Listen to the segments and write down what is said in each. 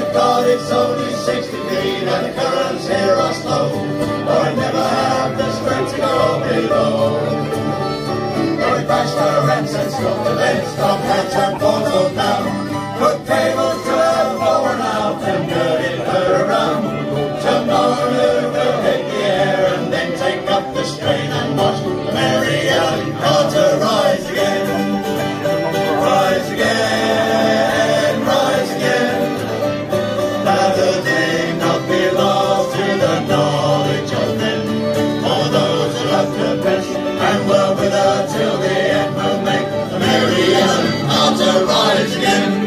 God, it's only 60 feet and the currents here are slow, or I never have the strength to go below. But we bashed our rents and struck the vents, top hats and foresail down, put cables to her fore and aft and girded her around. Tomorrow we'll hit the air and then take up the strain and watch the Mary Ellen Carter rise again. Rise again, rise again. Let the day not be lost to the knowledge of men. For those who love the best and were with her till the end will make the Mary Ellen Carter rise again.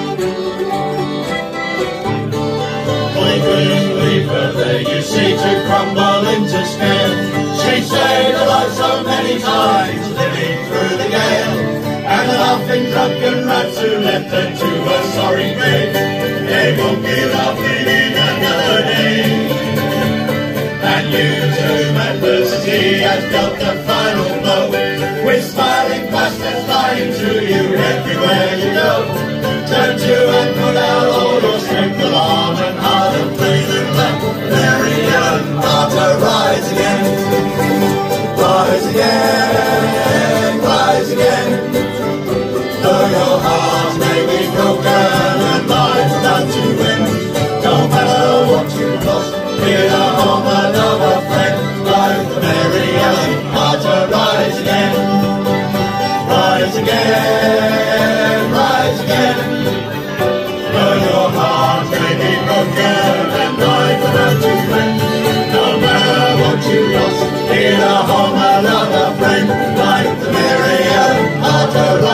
There you see to crumble into scale. She saved her life so many times, living through the gale, and the laughing drunken rats who left her to her sorry grave, they won't be laughing in another day. And you too, adversity has dealt the final blow, with smiling bastards lying to you everywhere you go. Turn to and put out all your strength, alarm and heart and breathe and let Mary Ellen Carter rise again. Rise again, rise again. Though your heart may be broken and life without you win, no matter what you've lost, here's a home, another friend, like the Mary Ellen Carter rise again. Rise again, rise again. Though your heart may be broken and life without you win, no matter what you lost, here's a home, another friend, like the Mary Ellen Carter.